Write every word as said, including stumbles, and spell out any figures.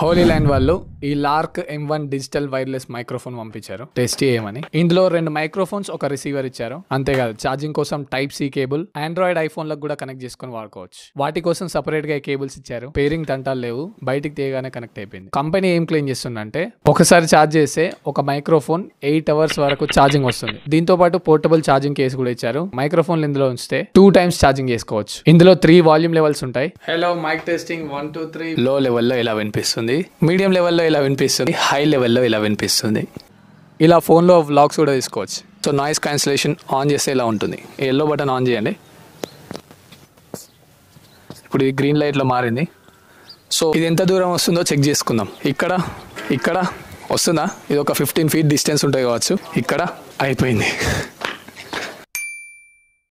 Holi land వాళ్ళు ఈ Lark M one digital wireless microphone పంపించారు టెస్ట్ చేయమని. ఇందులో రెండు మైక్రోఫోన్స్ ఒక రిసీవర్ ఇచ్చారు. అంతేకాదు ఛార్జింగ్ కోసం type C cable, Android iPhone లకు కూడా కనెక్ట్ చేసుకుని వాడుకోవచ్చు. వాటి కోసం సపరేట్ గా కేబుల్స్ ఇచ్చారు. పేరింగ్ తంటాలు లేవు, బయటికి తీయగానే కనెక్ట్ అయిపోయింది. కంపెనీ ఏం క్లెయిమ్ చేస్తుందంటే ఒకసారి ఛార్జ్ చేస్తే ఒక మైక్రోఫోన్ ఎయిట్ అవర్స్ వరకు ఛార్జింగ్ వస్తుంది. దీంతో పాటు పోర్టబుల్ ఛార్జింగ్ కేసు కూడా ఇచ్చారు. మైక్రోఫోన్ ఇందులో ఉంచితే టూ టైమ్స్ ఛార్జింగ్ చేసుకోవచ్చు. ఇందులో త్రీ వాల్యూమ్ లెవెల్స్ ఉంటాయి. Hello mic testing one two three. Low లెవెల్లో ఇలా వినిపిస్తుంది, మీడియం లెవెల్లో ఇలా వినిపిస్తుంది, హై లెవెల్లో ఇలా వినిపిస్తుంది. ఇలా ఫోన్లో వ్లాగ్స్ కూడా తీసుకోవచ్చు. సో నాయిస్ క్యాన్సిలేషన్ ఆన్ చేస్తే ఇలా ఉంటుంది. ఎల్లో బటన్ ఆన్ చేయండి. ఇప్పుడు ఇది గ్రీన్ లైట్లో మారింది. సో ఇది ఎంత దూరం వస్తుందో చెక్ చేసుకుందాం. ఇక్కడ ఇక్కడ వస్తుందా? ఇది ఒక ఫిఫ్టీన్ ఫీట్ డిస్టెన్స్ ఉంటాయి కావచ్చు. ఇక్కడ అయిపోయింది.